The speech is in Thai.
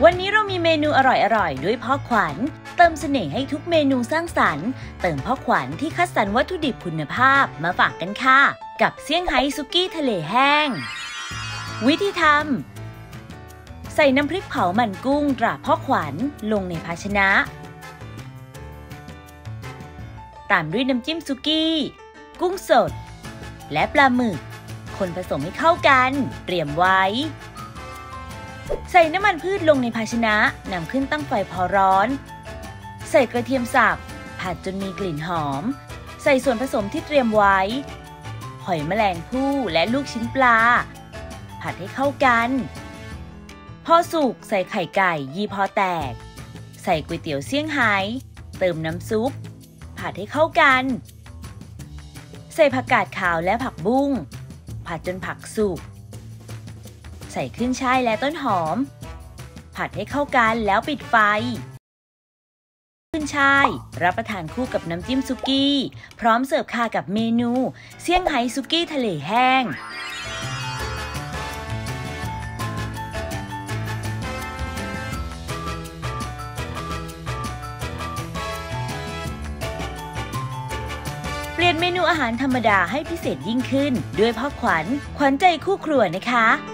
วันนี้เรามีเมนูอร่อยๆด้วยพ่อขวัญเติมเสน่ห์ให้ทุกเมนูสร้างสรรค์เติมพ่อขวัญที่คัดสรรวัตถุดิบคุณภาพมาฝากกันค่ะกับเซี่ยงไฮ้ซุกี้ทะเลแห้งวิธีทำใส่น้ำพริกเผามันกุ้งตราพ่อขวัญลงในภาชนะตามด้วยน้ำจิ้มซุกี้กุ้งสดและปลาหมึกคนผสมให้เข้ากันเตรียมไว้ใส่น้ำมันพืชลงในภาชนะนำขึ้นตั้งไฟพอร้อนใส่กระเทียมสับผัดจนมีกลิ่นหอมใส่ส่วนผสมที่เตรียมไว้หอยแมลงภู่และลูกชิ้นปลาผัดให้เข้ากันพอสุกใส่ไข่ไก่ยีพอแตกใส่ก๋วยเตี๋ยวเซี่ยงไฮ้เติมน้ำซุปผัดให้เข้ากันใส่ผักกาดขาวและผักบุ้งผัดจนผักสุกใส่ขึ้นช่ายและต้นหอมผัดให้เข้ากันแล้วปิดไฟขึ้นช่ายรับประทานคู่กับน้ำจิ้มซุกี้พร้อมเสิร์ฟค่ะกับเมนูเซี่ยงไฮ้ซุกี้ทะเลแห้งเปลี่ยนเมนูอาหารธรรมดาให้พิเศษยิ่งขึ้นด้วยพ่อขวัญใจคู่ครัวนะคะ